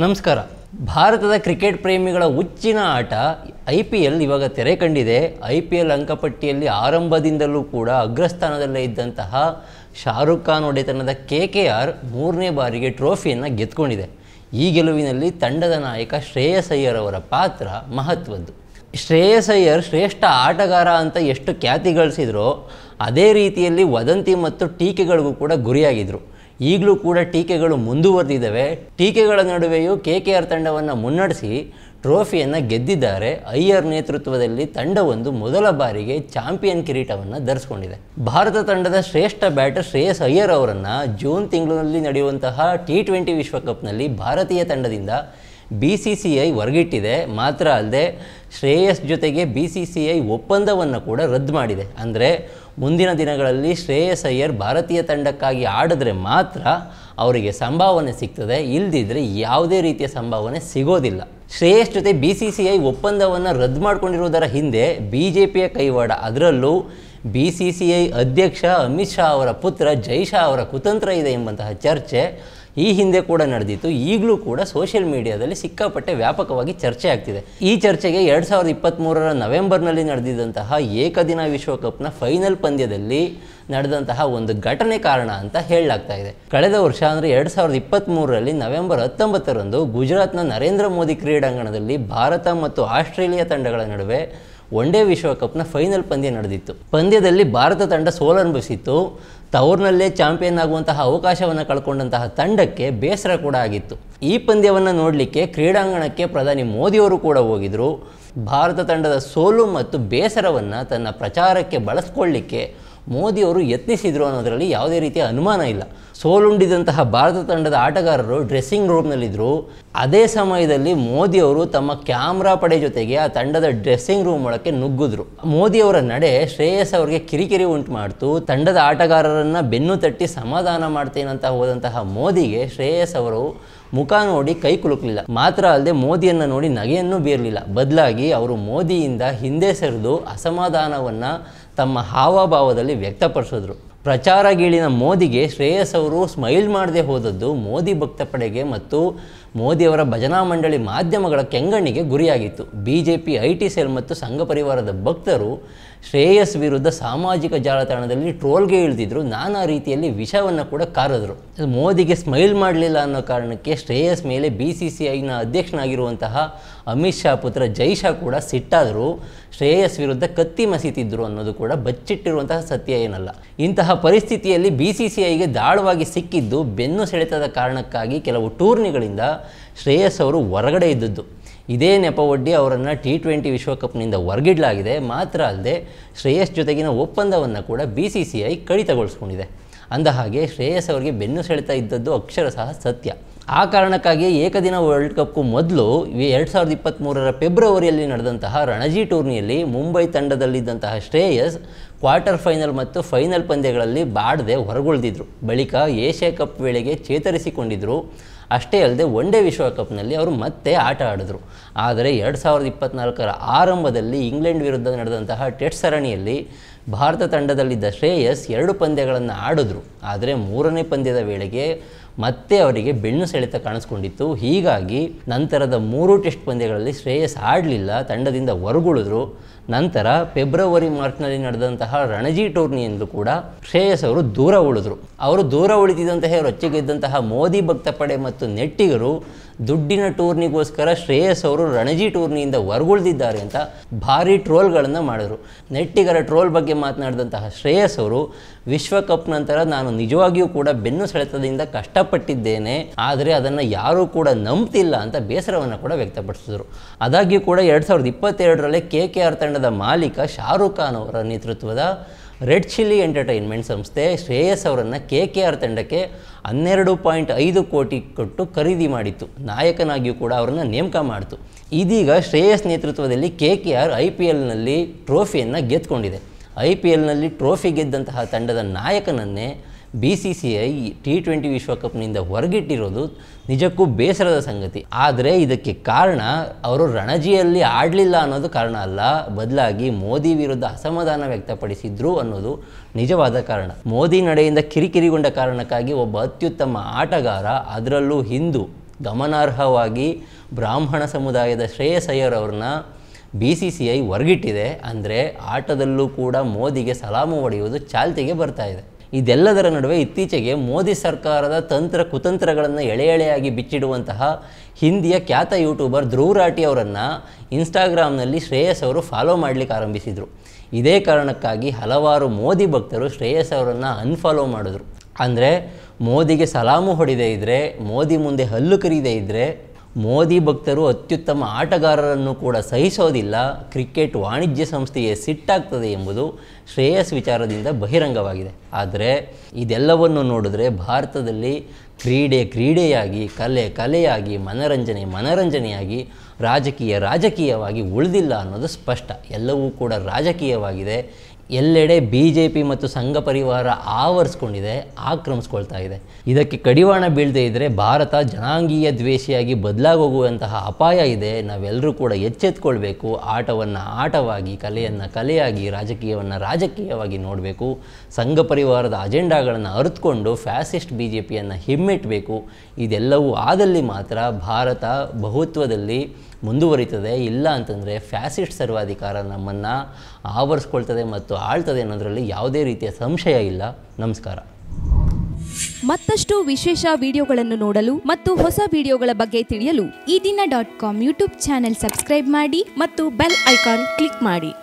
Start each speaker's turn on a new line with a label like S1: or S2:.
S1: ನಮಸ್ಕಾರ. ಭಾರತದ ಕ್ರಿಕೆಟ್ ಪ್ರೇಮಿಗಳ ಹುಚ್ಚಿನ ಆಟ IPL ಇವಾಗ ತೆರೆ ಕಂಡಿದೆ. IPL ಅಂಕಪಟ್ಟಿಯಲ್ಲಿ ಆರಂಭದಿಂದಲೂ ಕೂಡ ಅಗ್ರಸ್ಥಾನದಲ್ಲೇ ಇದ್ದಂತಹ ಶಾರುಖ್ ಖಾನ್ ಒಡೆತನದ KKR ಮೂರನೇ ಬಾರಿಗೆ ಟ್ರೋಫಿಯನ್ನು ಗೆದ್ದುಕೊಂಡಿದೆ. ಈ ಗೆಲುವಿನಲ್ಲಿ ತಂಡದ ನಾಯಕ ಶ್ರೇಯಸ್ ಅಯ್ಯರ್ ಅವರ ಪಾತ್ರ ಮಹತ್ವದ್ದು. ಶ್ರೇಯಸ್ ಅಯ್ಯರ್ ಶ್ರೇಷ್ಠ ಆಟಗಾರ ಅಂತ ಎಷ್ಟು ಖ್ಯಾತಿ ಗಳಿಸಿದ್ರೋ ಅದೇ ರೀತಿಯಲ್ಲಿ ವದಂತಿ ಮತ್ತು ಟೀಕೆಗಳಿಗೂ ಕೂಡ ಗುರಿಯಾಗಿದ್ದರು. ಈಗಲೂ ಕೂಡ ಟೀಕೆಗಳು ಮುಂದುವರೆದಿದ್ದಾವೆ. ಟೀಕೆಗಳ ನಡುವೆಯೂ KKR ತಂಡವನ್ನು ಮುನ್ನಡೆಸಿ ಟ್ರೋಫಿಯನ್ನು ಗೆದ್ದಿದ್ದಾರೆ. ಅಯ್ಯರ್ ನೇತೃತ್ವದಲ್ಲಿ ತಂಡವೊಂದು ಮೊದಲ ಬಾರಿಗೆ ಚಾಂಪಿಯನ್ ಕಿರೀಟವನ್ನು ಧರಿಸಿಕೊಂಡಿದೆ. ಭಾರತ ತಂಡದ ಶ್ರೇಷ್ಠ ಬ್ಯಾಟರ್ ಶ್ರೇಯಸ್ ಅಯ್ಯರ್ ಅವರನ್ನು ಜೂನ್ ತಿಂಗಳಿನಲ್ಲಿ ನಡೆಯುವಂತಹ T20 ವಿಶ್ವಕಪ್ನಲ್ಲಿ ಭಾರತೀಯ ತಂಡದಿಂದ BCCI ಹೊರಗಿಟ್ಟಿದೆ. ಮಾತ್ರ ಅಲ್ಲದೆ ಶ್ರೇಯಸ್ ಜೊತೆಗೆ BCCI ಒಪ್ಪಂದವನ್ನು ಕೂಡ ರದ್ದು ಮಾಡಿದೆ. ಅಂದರೆ ಮುಂದಿನ ದಿನಗಳಲ್ಲಿ ಶ್ರೇಯಸ್ ಅಯ್ಯರ್ ಭಾರತೀಯ ತಂಡಕ್ಕಾಗಿ ಆಡಿದ್ರೆ ಮಾತ್ರ ಅವರಿಗೆ ಸಂಭಾವನೆ ಸಿಗ್ತದೆ, ಇಲ್ಲದಿದ್ದರೆ ಯಾವುದೇ ರೀತಿಯ ಸಂಭಾವನೆ ಸಿಗೋದಿಲ್ಲ. ಶ್ರೇಯಸ್ ಜೊತೆ BCCI ಒಪ್ಪಂದವನ್ನು ರದ್ದು ಮಾಡಿಕೊಂಡಿರುವುದರ ಹಿಂದೆ BJPಯ ಕೈವಾಡ, ಅದರಲ್ಲೂ BCCI ಅಧ್ಯಕ್ಷ ಅಮಿತ್ ಶಾ ಅವರ ಪುತ್ರ ಜೈ ಶಾ ಅವರ ಕುತಂತ್ರ ಇದೆ ಎಂಬಂತಹ ಚರ್ಚೆ ಈ ಹಿಂದೆ ಕೂಡ ನಡೆದಿತ್ತು. ಈಗಲೂ ಕೂಡ ಸೋಷಿಯಲ್ ಮೀಡಿಯಾದಲ್ಲಿ ಸಿಕ್ಕಾಪಟ್ಟೆ ವ್ಯಾಪಕವಾಗಿ ಚರ್ಚೆ ಆಗ್ತಿದೆ. ಈ ಚರ್ಚೆಗೆ 2023 ನವೆಂಬರ್ನಲ್ಲಿ ನಡೆದಿದ್ದಂತಹ ಏಕದಿನ ವಿಶ್ವಕಪ್ನ ಫೈನಲ್ ಪಂದ್ಯದಲ್ಲಿ ನಡೆದಂತಹ ಒಂದು ಘಟನೆ ಕಾರಣ ಅಂತ ಹೇಳಲಾಗ್ತಾ ಇದೆ. ಕಳೆದ ವರ್ಷ ಅಂದರೆ 2023 ನವೆಂಬರ್ 19ರಂದು ಗುಜರಾತ್ನ ನರೇಂದ್ರ ಮೋದಿ ಕ್ರೀಡಾಂಗಣದಲ್ಲಿ ಭಾರತ ಮತ್ತು ಆಸ್ಟ್ರೇಲಿಯಾ ತಂಡಗಳ ನಡುವೆ ಒನ್ ಡೇ ವಿಶ್ವಕಪ್ನ ಫೈನಲ್ ಪಂದ್ಯ ನಡೆದಿತ್ತು. ಪಂದ್ಯದಲ್ಲಿ ಭಾರತ ತಂಡ ಸೋಲನುಭವಿಸಿತ್ತು. ತವರಿನಲ್ಲೇ ಚಾಂಪಿಯನ್ ಆಗುವಂತಹ ಅವಕಾಶವನ್ನು ಕಳ್ಕೊಂಡಂತಹ ತಂಡಕ್ಕೆ ಬೇಸರ ಕೂಡ ಆಗಿತ್ತು. ಈ ಪಂದ್ಯವನ್ನು ನೋಡಲಿಕ್ಕೆ ಕ್ರೀಡಾಂಗಣಕ್ಕೆ ಪ್ರಧಾನಿ ಮೋದಿಯವರು ಕೂಡ ಹೋಗಿದ್ದರು. ಭಾರತ ತಂಡದ ಸೋಲು ಮತ್ತು ಬೇಸರವನ್ನು ತನ್ನ ಪ್ರಚಾರಕ್ಕೆ ಬಳಸ್ಕೊಳ್ಳಿಕ್ಕೆ ಮೋದಿಯವರು ಯತ್ನಿಸಿದರು ಅನ್ನೋದರಲ್ಲಿ ಯಾವುದೇ ರೀತಿಯ ಅನುಮಾನ ಇಲ್ಲ. ಸೋಲುಂಡಿದಂತಹ ಭಾರತ ತಂಡದ ಆಟಗಾರರು ಡ್ರೆಸ್ಸಿಂಗ್ ರೂಮ್ನಲ್ಲಿದ್ದರು. ಅದೇ ಸಮಯದಲ್ಲಿ ಮೋದಿಯವರು ತಮ್ಮ ಕ್ಯಾಮ್ರಾ ಪಡೆ ಜೊತೆಗೆ ಆ ತಂಡದ ಡ್ರೆಸ್ಸಿಂಗ್ ರೂಮ್ ಒಳಕ್ಕೆ ನುಗ್ಗಿದ್ರು. ಮೋದಿಯವರ ನಡೆ ಶ್ರೇಯಸ್ ಅವರಿಗೆ ಕಿರಿಕಿರಿ ಉಂಟು ಮಾಡ್ತು. ತಂಡದ ಆಟಗಾರರನ್ನು ಬೆನ್ನು ತಟ್ಟಿ ಸಮಾಧಾನ ಮಾಡ್ತೇನಂತ ಹೋದಂತಹ ಮೋದಿಗೆ ಶ್ರೇಯಸ್ ಅವರು ಮುಖ ನೋಡಿ ಕೈ ಕುಲುಕಲಿಲ್ಲ. ಮಾತ್ರ ಅಲ್ಲದೆ ಮೋದಿಯನ್ನು ನೋಡಿ ನಗೆಯನ್ನು ಬೀರಲಿಲ್ಲ. ಬದಲಾಗಿ ಅವರು ಮೋದಿಯಿಂದ ಹಿಂದೆ ಸರಿದು ಅಸಮಾಧಾನವನ್ನು ತಮ್ಮ ಹಾವಭಾವದಲ್ಲಿ ವ್ಯಕ್ತಪಡಿಸಿದ್ರು. ಪ್ರಚಾರ ಗೀಳಿನ ಮೋದಿಗೆ ಶ್ರೇಯಸ್ ಅವರು ಸ್ಮೈಲ್ ಮಾಡದೆ ಹೋದದ್ದು ಮೋದಿ ಭಕ್ತ ಪಡೆಗೆ ಮತ್ತು ಮೋದಿಯವರ ಭಜನಾ ಮಂಡಳಿ ಮಾಧ್ಯಮಗಳ ಕೆಂಗಣ್ಣಿಗೆ ಗುರಿಯಾಗಿತ್ತು. BJP IT ಸೆಲ್ ಮತ್ತು ಸಂಘ ಪರಿವಾರದ ಭಕ್ತರು ಶ್ರೇಯಸ್ ವಿರುದ್ಧ ಸಾಮಾಜಿಕ ಜಾಲತಾಣದಲ್ಲಿ ಟ್ರೋಲ್ಗೆ ಇಳಿದಿದ್ರು. ನಾನಾ ರೀತಿಯಲ್ಲಿ ವಿಷವನ್ನು ಕೂಡ ಕಾರಿದ್ರು. ಮೋದಿಗೆ ಸ್ಮೈಲ್ ಮಾಡಲಿಲ್ಲ ಅನ್ನೋ ಕಾರಣಕ್ಕೆ ಶ್ರೇಯಸ್ ಮೇಲೆ BCCIನ ಅಧ್ಯಕ್ಷನಾಗಿರುವಂತಹ ಅಮಿತ್ ಶಾ ಪುತ್ರ ಜೈ ಶಾ ಕೂಡ ಸಿಟ್ಟಾದರು. ಶ್ರೇಯಸ್ ವಿರುದ್ಧ ಕತ್ತಿ ಮಸೀತಿದ್ರು ಅನ್ನೋದು ಕೂಡ ಬಚ್ಚಿಟ್ಟಿರುವಂತಹ ಸತ್ಯ ಏನಲ್ಲ. ಇಂತಹ ಪರಿಸ್ಥಿತಿಯಲ್ಲಿ BCCIಗೆ ದಾಳವಾಗಿ ಸಿಕ್ಕಿದ್ದು ಬೆನ್ನು ಸೆಳೆತದ ಕಾರಣಕ್ಕಾಗಿ ಕೆಲವು ಟೂರ್ನಿಗಳಿಂದ ಶ್ರೇಯಸ್ ಅವರು ಹೊರಗಡೆ ಇದ್ದದ್ದು. ಇದೇ ನೆಪವೊಡ್ಡಿ ಅವರನ್ನು T20 ವಿಶ್ವಕಪ್ನಿಂದ ಹೊರಗಿಡಲಾಗಿದೆ. ಮಾತ್ರ ಅಲ್ಲದೆ ಶ್ರೇಯಸ್ ಜೊತೆಗಿನ ಒಪ್ಪಂದವನ್ನು ಕೂಡ BCCI ಕಡಿತಗೊಳಿಸ್ಕೊಂಡಿದೆ. ಅಂದ ಹಾಗೆ ಶ್ರೇಯಸ್ ಅವರಿಗೆ ಬೆನ್ನು ಸೆಳೆತ ಇದ್ದದ್ದು ಅಕ್ಷರಶಃ ಸತ್ಯ. ಆ ಕಾರಣಕ್ಕಾಗಿ ಏಕದಿನ ವರ್ಲ್ಡ್ ಕಪ್ಗೂ ಮೊದಲು 2023 ಫೆಬ್ರವರಿಯಲ್ಲಿ ನಡೆದಂತಹ ರಣಜಿ ಟೂರ್ನಿಯಲ್ಲಿ ಮುಂಬೈ ತಂಡದಲ್ಲಿದ್ದಂತಹ ಶ್ರೇಯಸ್ ಕ್ವಾರ್ಟರ್ ಫೈನಲ್ ಮತ್ತು ಫೈನಲ್ ಪಂದ್ಯಗಳಲ್ಲಿ ಬಾಡದೆ ಹೊರಗುಳಿದಿದ್ರು. ಬಳಿಕ ಏಷ್ಯಾ ಕಪ್ ವೇಳೆಗೆ ಚೇತರಿಸಿಕೊಂಡಿದ್ದರು. ಅಷ್ಟೇ ಅಲ್ಲದೆ ಒನ್ ಡೇ ವಿಶ್ವಕಪ್ನಲ್ಲಿ ಅವರು ಮತ್ತೆ ಆಟ ಆಡಿದ್ರು. ಆದರೆ 2024 ಆರಂಭದಲ್ಲಿ ಇಂಗ್ಲೆಂಡ್ ವಿರುದ್ಧ ನಡೆದಂತಹ ಟೆಸ್ಟ್ ಸರಣಿಯಲ್ಲಿ ಭಾರತ ತಂಡದಲ್ಲಿದ್ದ ಶ್ರೇಯಸ್ 2 ಪಂದ್ಯಗಳನ್ನು ಆಡಿದ್ರು. ಆದರೆ 3ನೇ ಪಂದ್ಯದ ವೇಳೆಗೆ ಮತ್ತೆ ಅವರಿಗೆ ಬೆನ್ನು ಸೆಳೆತ ಕಾಣಿಸ್ಕೊಂಡಿತ್ತು. ಹೀಗಾಗಿ ನಂತರದ 3 ಟೆಸ್ಟ್ ಪಂದ್ಯಗಳಲ್ಲಿ ಶ್ರೇಯಸ್ ಆಡಲಿಲ್ಲ, ತಂಡದಿಂದ ಹೊರಗುಳಿದ್ರು. ನಂತರ ಫೆಬ್ರವರಿ ಮಾರ್ಚ್ನಲ್ಲಿ ನಡೆದಂತಹ ರಣಜಿ ಟೂರ್ನಿಯಲ್ಲೂ ಕೂಡ ಶ್ರೇಯಸ್ ಅವರು ದೂರ ಉಳಿದ್ರು. ಅವರು ದೂರ ಉಳಿತಿದ್ದಂತಹ ರೊಚ್ಚಿಗೆದ್ದಂತಹ ಮೋದಿ ಭಕ್ತ ಪಡೆ ಮತ್ತು ನೆಟ್ಟಿಗರು ದುಡ್ಡಿನ ಟೂರ್ನಿಗೋಸ್ಕರ ಶ್ರೇಯಸ್ ಅವರು ರಣಜಿ ಟೂರ್ನಿಯಿಂದ ಹೊರಗುಳಿದಿದ್ದಾರೆ ಅಂತ ಭಾರಿ ಟ್ರೋಲ್ಗಳನ್ನು ಮಾಡಿದ್ರು. ನೆಟ್ಟಿಗರ ಟ್ರೋಲ್ ಬಗ್ಗೆ ಮಾತನಾಡಿದಂತಹ ಶ್ರೇಯಸ್ ಅವರು ವಿಶ್ವಕಪ್ ನಂತರ ನಾನು ನಿಜವಾಗಿಯೂ ಕೂಡ ಬೆನ್ನು ಸೆಳೆತದಿಂದ ಕಷ್ಟಪಟ್ಟಿದ್ದೇನೆ, ಆದರೆ ಅದನ್ನು ಯಾರೂ ಕೂಡ ನಂಬ್ತಿಲ್ಲ ಅಂತ ಬೇಸರವನ್ನು ಕೂಡ ವ್ಯಕ್ತಪಡಿಸಿದರು. ಆದಾಗ್ಯೂ ಕೂಡ 2022 KKR ತಂಡದ ಮಾಲೀಕ ಶಾರುಖ್ ಖಾನ್ ಅವರ ನೇತೃತ್ವದ ರೆಡ್ ಚಿಲ್ಲಿ ಎಂಟರ್ಟೈನ್ಮೆಂಟ್ ಸಂಸ್ಥೆ ಶ್ರೇಯಸ್ ಅವರನ್ನು KKR ತಂಡಕ್ಕೆ 12.5 ಕೋಟಿ ಕೊಟ್ಟು ಖರೀದಿ ಮಾಡಿತ್ತು. ನಾಯಕನಾಗಿಯೂ ಕೂಡ ಅವರನ್ನು ನೇಮಕ ಮಾಡಿತು. ಇದೀಗ ಶ್ರೇಯಸ್ ನೇತೃತ್ವದಲ್ಲಿ KKR IPLನಲ್ಲಿ ಟ್ರೋಫಿಯನ್ನು ಗೆದ್ದುಕೊಂಡಿದೆ. IPLನಲ್ಲಿ ಟ್ರೋಫಿ ಗೆದ್ದಂತಹ ತಂಡದ ನಾಯಕನನ್ನೇ BCCI T20 ವಿಶ್ವಕಪ್ನಿಂದ ಹೊರಗಿಟ್ಟಿರೋದು ನಿಜಕ್ಕೂ ಬೇಸರದ ಸಂಗತಿ. ಆದರೆ ಇದಕ್ಕೆ ಕಾರಣ ಅವರು ರಣಜಿಯಲ್ಲಿ ಆಡಲಿಲ್ಲ ಅನ್ನೋದು ಕಾರಣ ಅಲ್ಲ, ಬದಲಾಗಿ ಮೋದಿ ವಿರುದ್ಧ ಅಸಮಾಧಾನ ವ್ಯಕ್ತಪಡಿಸಿದ್ರು ಅನ್ನೋದು ನಿಜವಾದ ಕಾರಣ. ಮೋದಿ ನಡೆಯಿಂದ ಕಿರಿಕಿರಿಗೊಂಡ ಕಾರಣಕ್ಕಾಗಿ ಒಬ್ಬ ಅತ್ಯುತ್ತಮ ಆಟಗಾರ, ಅದರಲ್ಲೂ ಹಿಂದೂ ಗಮನಾರ್ಹವಾಗಿ ಬ್ರಾಹ್ಮಣ ಸಮುದಾಯದ ಶ್ರೇಯಸ್ ಅಯ್ಯರ್ ಅವ್ರನ್ನ BCCI ಹೊರಗಿಟ್ಟಿದೆ. ಅಂದರೆ ಆಟದಲ್ಲೂ ಕೂಡ ಮೋದಿಗೆ ಸಲಾಮು ಹೊಡೆಯುವುದು ಚಾಲ್ತಿಗೆ ಬರ್ತಾ ಇದೆ. ಇದೆಲ್ಲದರ ನಡುವೆ ಇತ್ತೀಚೆಗೆ ಮೋದಿ ಸರ್ಕಾರದ ಕುತಂತ್ರಗಳನ್ನು ಎಳೆಯಾಗಿ ಬಿಚ್ಚಿಡುವಂತಹ ಹಿಂದಿಯ ಖ್ಯಾತ ಯೂಟ್ಯೂಬರ್ ಧ್ರುವ್ ರಾಠಿ ಅವರನ್ನು ಇನ್ಸ್ಟಾಗ್ರಾಮ್ನಲ್ಲಿ ಶ್ರೇಯಸ್ ಅವರು ಫಾಲೋ ಮಾಡಲಿಕ್ಕೆ ಆರಂಭಿಸಿದರು. ಇದೇ ಕಾರಣಕ್ಕಾಗಿ ಹಲವಾರು ಮೋದಿ ಭಕ್ತರು ಶ್ರೇಯಸ್ ಅವರನ್ನು ಅನ್ಫಾಲೋ ಮಾಡಿದ್ರು. ಅಂದರೆ ಮೋದಿಗೆ ಸಲಾಮು ಹೊಡೆದೇ ಇದ್ದರೆ, ಮೋದಿ ಮುಂದೆ ಹಲ್ಲು ಕರೀದೇ ಇದ್ದರೆ ಮೋದಿ ಭಕ್ತರು ಅತ್ಯುತ್ತಮ ಆಟಗಾರರನ್ನು ಕೂಡ ಸಹಿಸೋದಿಲ್ಲ, ಕ್ರಿಕೆಟ್ ವಾಣಿಜ್ಯ ಸಂಸ್ಥೆಯೇ ಸಿಟ್ಟಾಗ್ತದೆ ಎಂಬುದು ಶ್ರೇಯಸ್ ವಿಚಾರದಿಂದ ಬಹಿರಂಗವಾಗಿದೆ. ಆದರೆ ಇದೆಲ್ಲವನ್ನು ನೋಡಿದ್ರೆ ಭಾರತದಲ್ಲಿ ಕ್ರೀಡೆಯಾಗಿ, ಕಲೆಯಾಗಿ, ಮನರಂಜನೆಯಾಗಿ, ರಾಜಕೀಯವಾಗಿ ಉಳಿದಿಲ್ಲ ಅನ್ನೋದು ಸ್ಪಷ್ಟ. ಎಲ್ಲವೂ ಕೂಡ ರಾಜಕೀಯವಾಗಿದೆ. ಎಲ್ಲೆಡೆ BJP ಮತ್ತು ಸಂಘ ಪರಿವಾರ ಆವರಿಸ್ಕೊಂಡಿದೆ, ಆಕ್ರಮಿಸ್ಕೊಳ್ತಾ ಇದೆ. ಇದಕ್ಕೆ ಕಡಿವಾಣ ಬೀಳದೇ ಇದ್ದರೆ ಭಾರತ ಜನಾಂಗೀಯ ದ್ವೇಷಿಯಾಗಿ ಬದಲಾಗೋಗುವಂತಹ ಅಪಾಯ ಇದೆ. ನಾವೆಲ್ಲರೂ ಕೂಡ ಎಚ್ಚೆತ್ಕೊಳ್ಬೇಕು. ಆಟವನ್ನು ಆಟವಾಗಿ, ಕಲೆಯಾಗಿ, ರಾಜಕೀಯವಾಗಿ ನೋಡಬೇಕು. ಸಂಘ ಪರಿವಾರದ ಅಜೆಂಡಾಗಳನ್ನು ಅರಿತುಕೊಂಡು ಫ್ಯಾಸಿಸ್ಟ್ BJPಯನ್ನು ಹಿಮ್ಮೆಟ್ಟಬೇಕು. ಇದೆಲ್ಲವೂ ಆದಲ್ಲಿ ಮಾತ್ರ ಭಾರತ ಬಹುತ್ವದಲ್ಲಿ ಮುಂದುವರಿತದೆ. ಇಲ್ಲ ಅಂತಂದರೆ ಫ್ಯಾಸಿಸ್ಟ್ ಸರ್ವಾಧಿಕಾರ ನಮ್ಮನ್ನು ಆವರಿಸ್ಕೊಳ್ತದೆ ಮತ್ತು ಆಳ್ತದೆ ಅನ್ನೋದರಲ್ಲಿ ಯಾವುದೇ ರೀತಿಯ ಸಂಶಯ ಇಲ್ಲ. ನಮಸ್ಕಾರ.
S2: ಮತ್ತಷ್ಟು ವಿಶೇಷ ವಿಡಿಯೋಗಳನ್ನು ನೋಡಲು ಮತ್ತು ಹೊಸ ವಿಡಿಯೋಗಳ ಬಗ್ಗೆ ತಿಳಿಯಲು
S3: eDina.com ಯೂಟ್ಯೂಬ್ ಚಾನೆಲ್ ಸಬ್ಸ್ಕ್ರೈಬ್ ಮಾಡಿ ಮತ್ತು ಬೆಲ್ ಐಕಾನ್ ಕ್ಲಿಕ್ ಮಾಡಿ.